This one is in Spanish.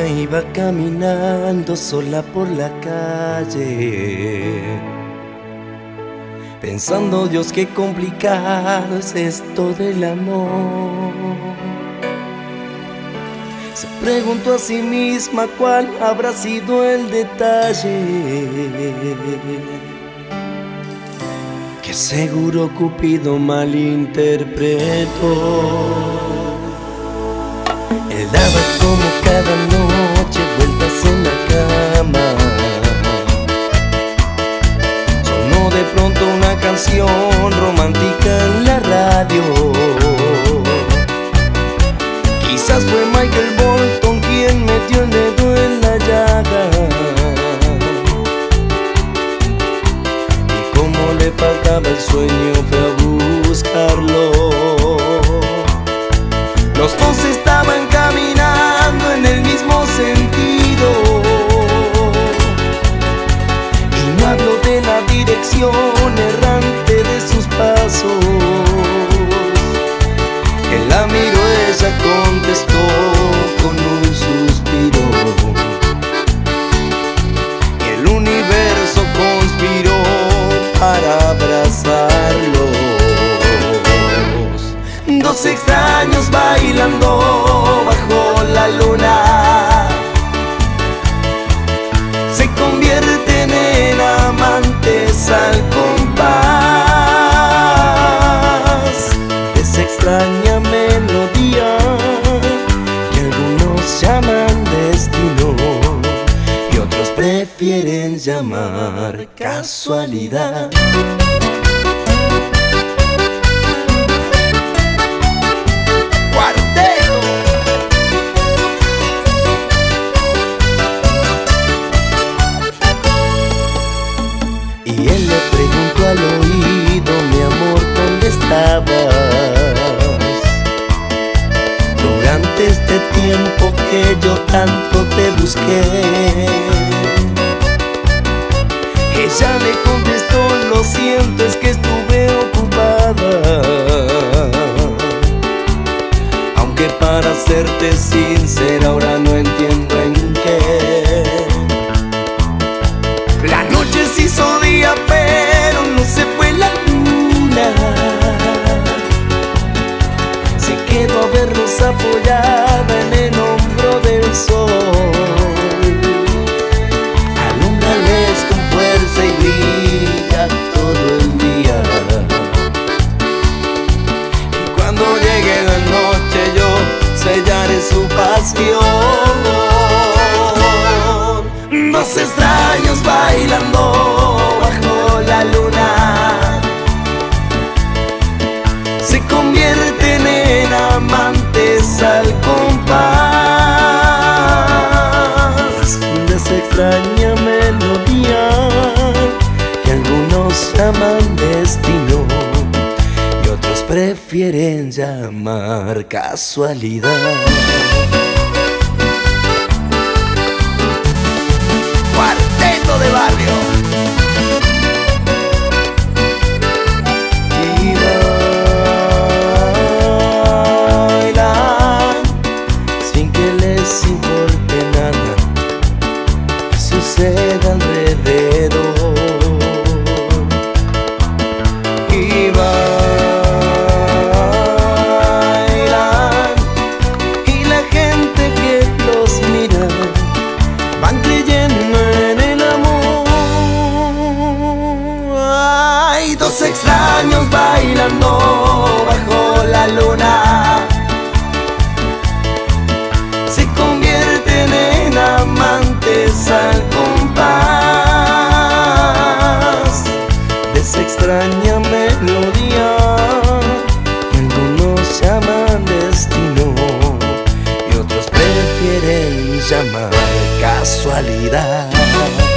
iba caminando sola por la calle, pensando, Dios, qué complicado es esto del amor. Se preguntó a sí misma cuál habrá sido el detalle, que seguro Cupido malinterpretó. Él daba como cada noche vueltas en la cama. Sonó de pronto una canción romántica en la radio. Quizás fue Michael Bolton quien metió el dedo en la llaga. Y como le faltaba el sueño fue a buscarlo. Los dos estaban caminando en el mismo sentido, y no habló de la dirección errante de sus pasos. Él la miró, ella contestó con un suspiro, y el universo conspiró para abrazarlos. Dos extraños bailando bajo la luna se convierten en amantes al compás de esa extraña melodía que algunos llaman destino y otros prefieren llamar casualidad. Y él le preguntó al oído, mi amor, ¿dónde estabas? Durante este tiempo que yo tanto te busqué. Ella le contestó, lo siento, es que estuve ocupada. Aunque para serte sincera ahora no entiendo en qué. La noche se hizo día, pero no se fue la luna. Se quedó a verlos apoyada en el hombro del sol. Alúmbrales con fuerza y brilla todo el día. Y cuando llegue la noche yo sellaré su pasión. Dos extraños bailando bajo la luna se convierten en amantes al compás de esa extraña melodía que algunos llaman destino y otros prefieren llamar casualidad. De barrio y bailan sin que les importe nada que suceda alrededor. Y bailan y la gente que los mira van creyendo en el amor. Dos extraños bailando bajo la luna se convierten en amantes al compás de esa extraña melodía que algunos llaman destino y otros prefieren llamar casualidad.